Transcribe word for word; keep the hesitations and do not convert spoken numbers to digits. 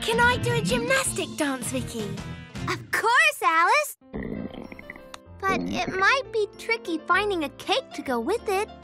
Can I do a gymnastic dance, Viki? Of course, Alice! But it might be tricky finding a cake to go with it.